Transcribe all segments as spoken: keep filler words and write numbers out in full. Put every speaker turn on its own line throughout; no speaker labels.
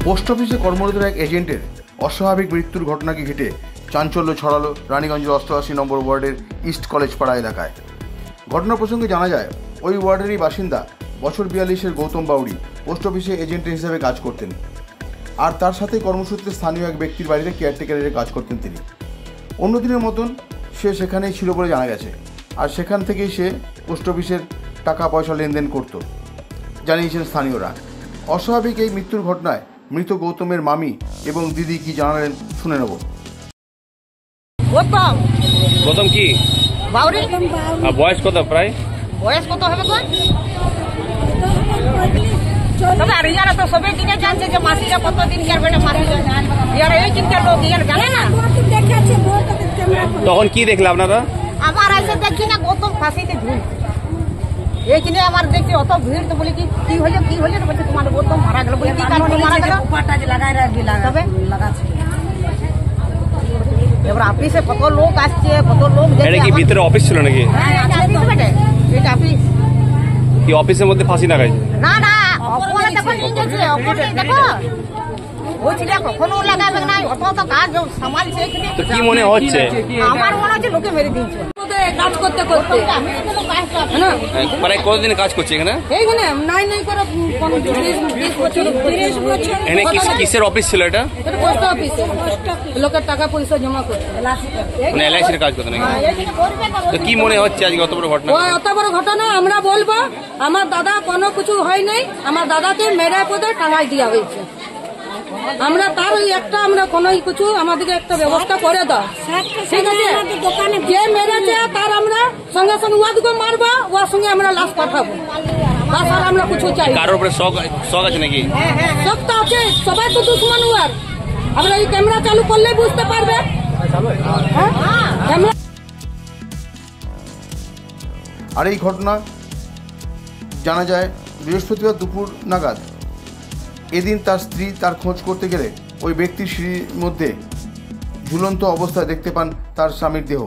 Post অফিসে কর্মরত এক এজেন্টের অস্বাভাবিক মৃত্যুর ঘটনাকে ঘিরে চাঞ্চল্য ছড়ালো রানীগঞ্জের অষ্টআশি নম্বর ওয়ার্ডের ইস্ট কলেজ পাড়া এলাকায়। ঘটনা প্রসঙ্গে জানা যায়, ওই ওয়ার্ডেরই বাসিন্দা বছর বিয়াল্লিশের গৌতম বাউরি পোস্ট অফিসে এজেন্টের হিসেবে কাজ করতেন, আর তার সাথে কর্মসূত্রে স্থানীয় এক ব্যক্তির বাড়িতে কেয়ারটেকারের কাজ করতেন তিনি। অন্য দিনের মতন সে সেখানেই ছিল বলে জানা গেছে, আর সেখান থেকেই সে পোস্ট অফিসের টাকা পয়সা লেনদেন করত, জানিয়েছেন স্থানীয়রা। অস্বাভাবিক এই মৃত্যুর ঘটনায় মৃত গৌতমের মামি এবং দিদি কি জানালেন শুনে নেব।
গৌতম
গৌতম কি
বাউরি
বয়স কত? প্রায়
বয়স কত হবে গো? তবে আর ইয়ারা তো সবাই দিনে জানছে যে মাসিরা কতদিন গেল বেটা মারি ইয়ারা এই চিন্তার লোক ইয়ার জানে না।
তখন কি দেখলে আপনারা?
আমার আছে দেখি না গৌতম ফাঁসিতে ঝুল এইখানে আমার দেখছি অত ভিড়, তো বলি কি কি হলো কি হলো তো বলছে তোমার গৌতম মারা গেল। বলি কি কারণে মারা গেল? লাগাই রাখবি তবে লাগাচ্ছে। এবার অফিসে কত লোক আসছে, কত লোক
এটা কি ভিতরে অফিস ছিল নাকি?
হ্যাঁ আছে তো বেটা, এটা অফিস।
কি অফিসের মধ্যে ফাঁসি লাগাইছে?
না না অপরে দেখো নিয়ে গেছে, অপরে দেখো ওই ছিল কখনো লাগাবে না, অত তো কাজ সামালছে এখানে।
তো কি মনে হচ্ছে?
আমার মনে হচ্ছে লোকে মেরে দিয়েছে কাজ করতে করতে।
মানে কতদিন কাজ করছে এখানে?
এইখানে নাই নাই করে বিশ বছর তিরিশ বছর।
এখানে কিসের অফিস ছিল এটা?
পোস্ট অফিস, লোকের টাকা পয়সা জমা করতে,
মানে এলআইসির কাজ করতে নাকি? তো কি মনে হচ্ছে আজকে অত বড় ঘটনা?
অত বড় ঘটনা আমরা বলবো আমার দাদা কোনো কিছু হয় নাই, আমার দাদাকে মেরে পদে টাঙাই দেওয়া হয়েছে। আমরা তার ওই একটা আমরা কোনো কিছু আমাদেরকে একটা ব্যবস্থা করে দাও, ঠিক আছে? যে মেরেছে তার আমরা সঙ্গে সঙ্গে ওয়াদকে মারবো, ওর সঙ্গে আমরা লাশ পাঠাবো, তাছাড়া আমরা কিছু চাই।
কারোর উপরে শখ শখ আছে নাকি?
শখ তো আছে, সবাই তো দুশ্মন ওর। আমরা এই ক্যামেরা চালু করলে বুঝতে পারবে।
আর এই ঘটনা জানা যায় বৃহস্পতিবার দুপুর নাগাদ। এদিন তার স্ত্রী তার খোঁজ করতে গেলে ওই ব্যক্তির সিঁড়ির মধ্যে ঝুলন্ত অবস্থায় দেখতে পান তার স্বামীর দেহ।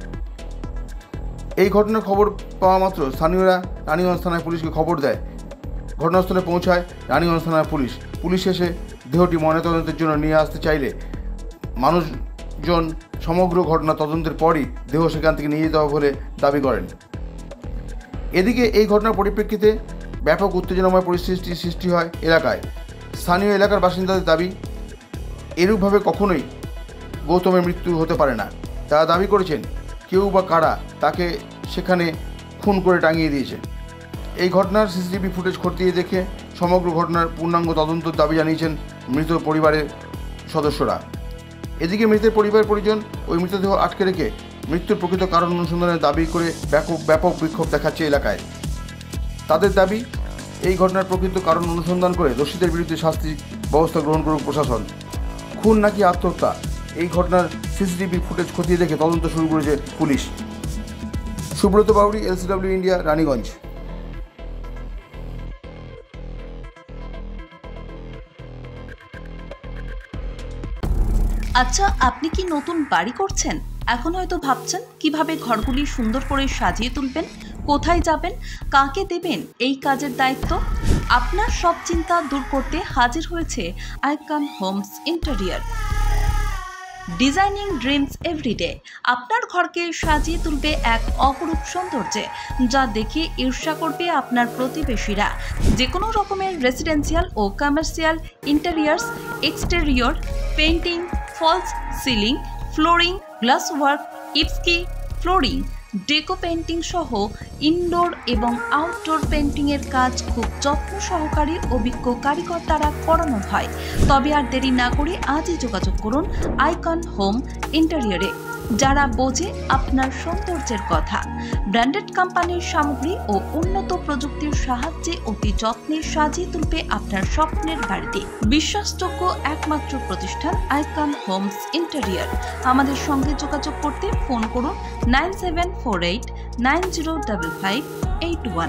এই ঘটনার খবর পাওয়া মাত্র স্থানীয়রা রানীগঞ্জ থানায় পুলিশকে খবর দেয়। ঘটনাস্থলে পৌঁছায় রানীগঞ্জ থানার পুলিশ। পুলিশ এসে দেহটি ময়নাতদন্তের জন্য নিয়ে আসতে চাইলে মানুষজন সমগ্র ঘটনা তদন্তের পরই দেহ সেখান থেকে নিয়ে যেতে হবে বলে দাবি করেন। এদিকে এই ঘটনার পরিপ্রেক্ষিতে ব্যাপক উত্তেজনাময় পরিস্থিতি সৃষ্টি হয় এলাকায়। স্থানীয় এলাকার বাসিন্দাদের দাবি, এরূপভাবে কখনোই গৌতমের মৃত্যু হতে পারে না। তারা দাবি করেছেন কেউ বা কারা তাকে সেখানে খুন করে টাঙিয়ে দিয়েছে। এই ঘটনার সিসিটিভি ফুটেজ খতিয়ে দেখে সমগ্র ঘটনার পূর্ণাঙ্গ তদন্তের দাবি জানিয়েছেন মৃত পরিবারের সদস্যরা। এদিকে মৃতের পরিবার পরিজন ওই মৃতদেহ আটকে রেখে মৃত্যুর প্রকৃত কারণ অনুসন্ধানের দাবি করে ব্যাপক ব্যাপক বিক্ষোভ দেখাচ্ছে এলাকায়। তাদের দাবি, এই ঘটনার প্রকৃত কারণ অনুসন্ধান করে দোষীদের বিরুদ্ধে শাস্তি ব্যবস্থা গ্রহণ করুক প্রশাসন। খুন নাকি আত্মহত্যা, এই ঘটনার সিসিটিভি ফুটেজ খতিয়ে দেখে তদন্ত শুরু করেছে পুলিশ। Subrata Bauri, LCW India, Raniganj.
আচ্ছা, আপনি কি নতুন বাড়ি করছেন? এখন হয়তো ভাবছেন কিভাবে ঘরগুলি সুন্দর করে সাজিয়ে তুলবেন, কোথায় যাবেন, কাকে দেবেন এই কাজের দায়িত্ব। আপনার সব চিন্তা দূর করতে হাজির হয়েছে Icon Homes Interior. Designing dreams everyday আপনার ঘরকে সাজিয়ে তুলবে এক অপরূপ সৌন্দর্যে, যা দেখে ঈর্ষা করবে আপনার প্রতিবেশীরা। যে কোনো রকমের রেসিডেন্সিয়াল ও commercial interiors, exterior, painting, false ceiling, flooring, glass work, ইপস্কি ফ্লোরিং, ডেকো পেইন্টিং সহ ইনডোর এবং আউটডোর পেইন্টিংয়ের কাজ খুব যত্ন সহকারে অভিজ্ঞ কারিগর দ্বারা করানো হয়। তবে আর দেরি না করে আজই যোগাযোগ করুন আইকন হোম ইন্টেরিয়রে, যারা বোঝে আপনার সৌন্দর্যের কথা। ব্র্যান্ডেড কোম্পানির সামগ্রী ও উন্নত প্রযুক্তির সাহায্যে অতি যত্নে সাজিয়ে তুলবে আপনার স্বপ্নের বাড়িতে। বিশ্বাসযোগ্য একমাত্র প্রতিষ্ঠান আইকন হোমস ইন্টেরিয়র। আমাদের সঙ্গে যোগাযোগ করতে ফোন করুন nine seven four eight nine zero double five eight one.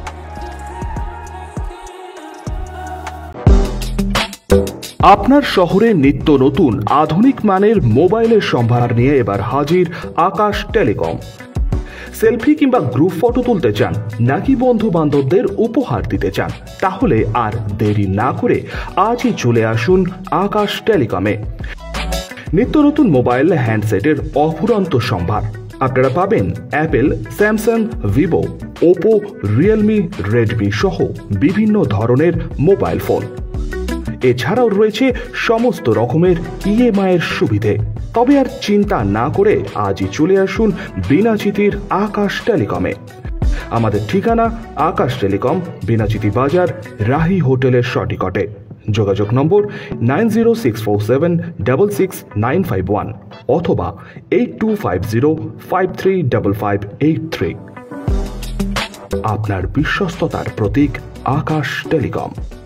আপনার শহরে নিত্য নতুন আধুনিক মানের মোবাইলের সম্ভার নিয়ে এবার হাজির আকাশ টেলিকম। সেলফি কিংবা গ্রুপ ফটো তুলতে চান নাকি বন্ধু বান্ধবদের উপহার দিতে চান, তাহলে আর দেরি না করে আজই চলে আসুন আকাশ টেলিকমে। নিত্য নতুন মোবাইল হ্যান্ডসেটের অফুরন্ত সম্ভার। আপনারা পাবেন Apple, Samsung, Vivo, Oppo, Realme, Redmi সহ বিভিন্ন ধরনের মোবাইল ফোন। এছাড়াও রয়েছে সমস্ত রকমের ইএমআই এর সুবিধে। তবে আর চিন্তা না করে আজই চলে আসুন বিনাচিতির আকাশ টেলিকমে। আমাদের ঠিকানা আকাশ টেলিকম, বিনাচিতি বাজার, রাহি হোটেলের সটিকটে। যোগাযোগ নম্বর nine zero six four seven double six nine five one অথবা eight two five zero five three double five eight three. আপনার বিশ্বস্ততার প্রতীক আকাশ টেলিকম।